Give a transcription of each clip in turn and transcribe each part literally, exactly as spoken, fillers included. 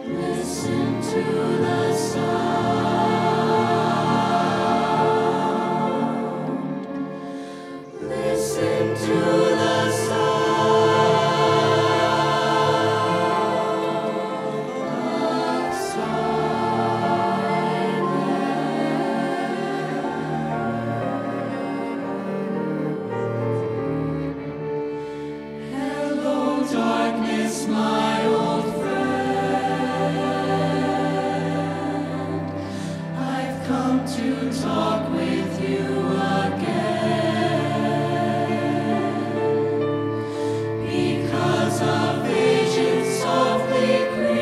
Listen to the sound. Listen to the sound of silence. Hello, darkness, my old friend. I've come to talk with you again, because a vision softly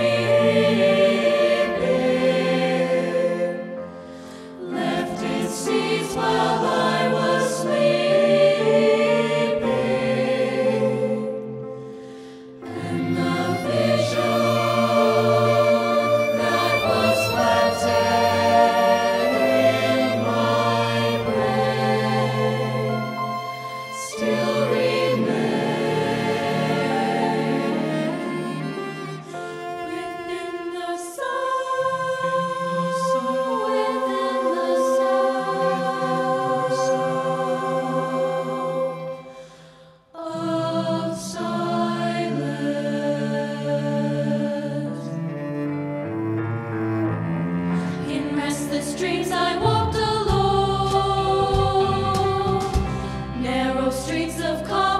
creeping left its seeds while I was sleeping, and the vision that was planted in my brain still remains within the sound, within the sound of silence. In restless dreams I walked alone, narrow streets of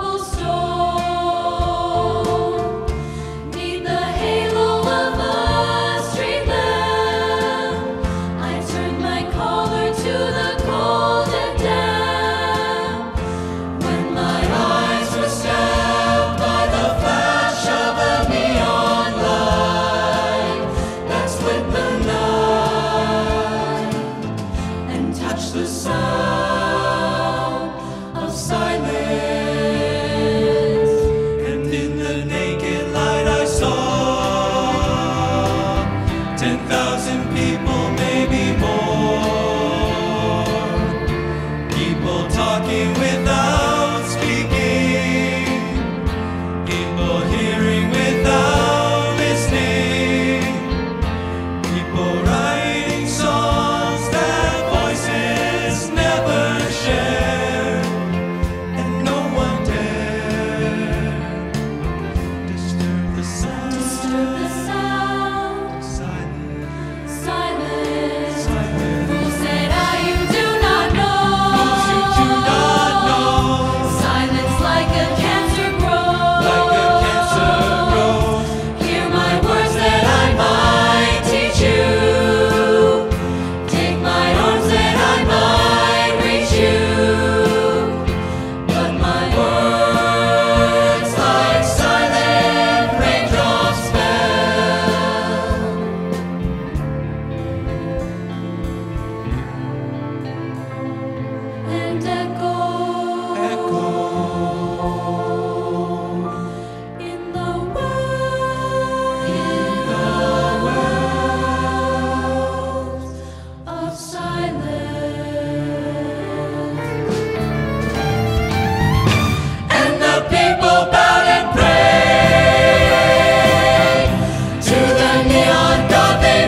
cobblestone, neath the halo of a street lamp. I turned my collar to the cold and damp, when my eyes were stabbed by the flash of a neon light that split the night and touched the sound of silence. And in the naked light I saw ten thousand people, maybe more, people talking without speaking, people hearing without listening, people writing songs that voices never share, and no one dared disturb the sound. Disturb the sound. Silence. Silence. Silence. Who said I you do not know? Those you do not know. Silence like a cancer grows. Like a cancer grows. Hear my words that I might teach you. Take my arms that I might reach you. But my words like silent raindrops fell, and echoed in the wells of silence. And the people bowed and prayed to the neon god they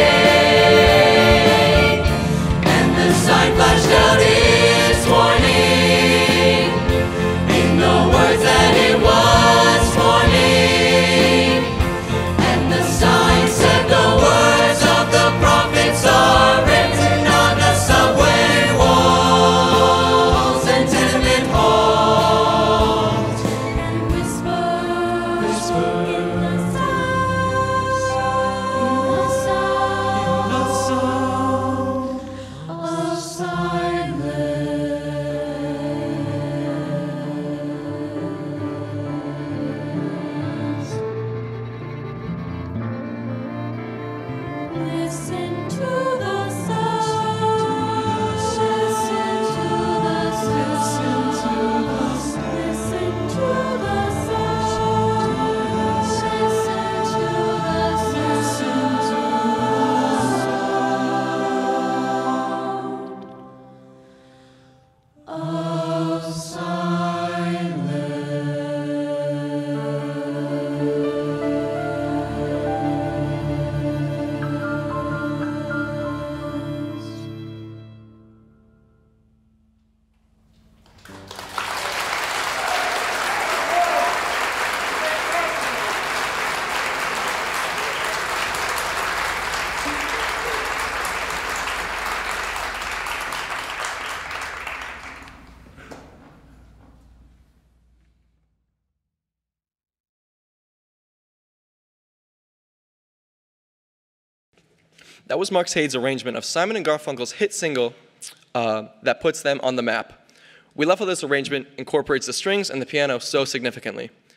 made, and the sign flashed out its warning in the words that it was forming, and the sign said the words of the prophets are written on the subway walls and tenement halls, and whisper, whisper in the sound, in the sound, in the sound of silence. Listen to the sound. Listen to the sound. Listen to the sound. Listen to the sound of silence. That was Mark Hade's arrangement of Simon and Garfunkel's hit single uh, that puts them on the map. We love how this arrangement incorporates the strings and the piano so significantly.